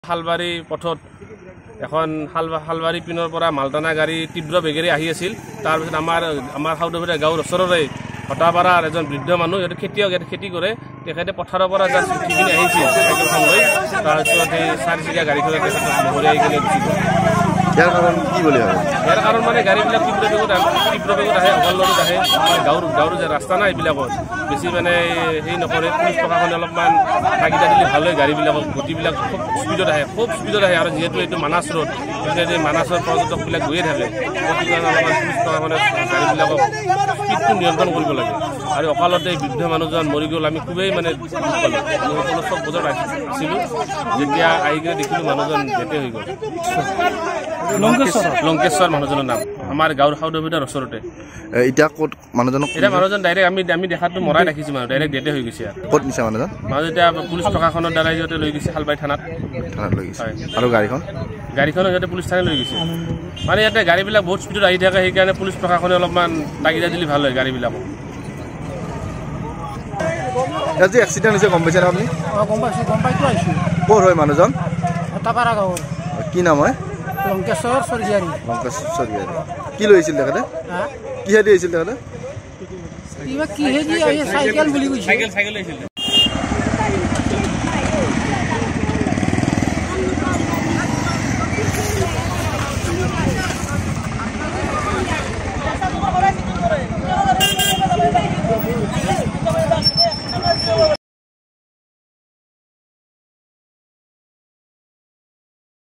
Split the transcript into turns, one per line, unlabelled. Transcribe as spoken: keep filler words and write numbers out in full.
হালবাৰী পথত এখন হালবাৰী পিনৰ পৰা মালটানা গাড়ী তীব্ৰ বেগেৰে আহি আছিল। তাৰপিছত আমাৰ আমাৰ সাউদবিৰা গাঁৱৰ ওচৰৰে হতাপাৰাৰ এজন বৃদ্ধ মানুহ ইয়াতে খেতিয়ক ইয়াতে খেতি কৰে। তেখেতে পথাৰৰ পৰা জাষ্ট উঠি কিনে আহিছিল চাইকেলখন লৈ। তাৰপিছত সেই চাৰিচকীয়া গাড়ীখনে তেখেতক মহৰিয়াই কিনে গুচি গ'ল।
ইয়াৰ কাৰণ কি বুলি ভাবে?
ইয়াৰ কাৰণ মানে গাড়ীবিলাক তীব্ৰ বেগত তীব্ৰ বেগত আহে, অকলৰত আহে। গাঁৱৰ গাঁৱৰ যে ৰাস্তা নাই এইবিলাকত বেছি মানে হেৰি নকৰে। পুলিচ প্ৰশাসনে অলপমান তাগিদা দিলে ভাল হয়। গাড়ীবিলাকক গতিবিলাক খুব স্পীডত আহে, খুব স্পীডত আহে। আৰু যিহেতু এইটো মানাছ ৰোড, গতিকে মানাছৰ পৰ্যটকবিলাক গৈয়ে থাকে। গতিকে অলপমান পুলিচ প্ৰশাসনে গাড়ীবিলাকক স্পীডটো নিয়ন্ত্ৰণ কৰিব লাগে। আৰু অকালতে বৃদ্ধ মানুহজন মৰি গ'ল। আমি খুবেই মানে দুখ পালোঁ। আমি সকলো চব বজাৰত আছিলোঁ, যেতিয়া আহি কিনে দেখিলোঁ মানুহজন ডেথ হৈ গ'ল। লংকেশ্বৰ মানুহজনৰ নাম, আমাৰ গাঁৱৰ সাউদবিৰাৰ ওচৰতে।
এতিয়া ক'ত মানুহজনক?
এতিয়া মানুহজন ডাইৰেক্ট আমি আমি দেখাতো মৰাই ৰাখিছোঁ। মানুহ ডাইৰেক্ট ডেথে হৈ গৈছে।
ক'ত নিছে মানুহজন? মানুহ
এতিয়া পুলিচ প্ৰশাসনৰ দ্বাৰা সিহঁতে লৈ গৈছে হালবাৰী থানাত।
থানাত লৈ গৈছে। আৰু গাড়ীখন
গাড়ীখনো সিহঁতে পুলিচ থানাত লৈ গৈছে। মানে ইয়াতে গাড়ীবিলাক বহুত স্পীডত আহি থাকে, সেইকাৰণে পুলিচ প্ৰশাসনে অলপমান তাগিদা দিলে ভাল হয় গাড়ীবিলাকক।
আজি এক্সিডেণ্ট হৈছে গম পাইছেনে আপুনি?
অঁ গম পাইছোঁ, গম পাইতো আহিছোঁ।
ক'ৰ হয় মানুহজন?
হতাপাৰা গাঁৱৰ।
কি নাম হয়?
লংকেশ্বৰ চৰগিয়াৰী।
লংকেশ্বৰ চৰগিয়াৰী। কি লৈ আহিছিল তেখেতে? কিহেদি আহিছিল তেখেতে?
কিবা কিহেদি আহি চাইকেল বুলি কৈছে।
চাইকেল চাইকেল আহিছিল।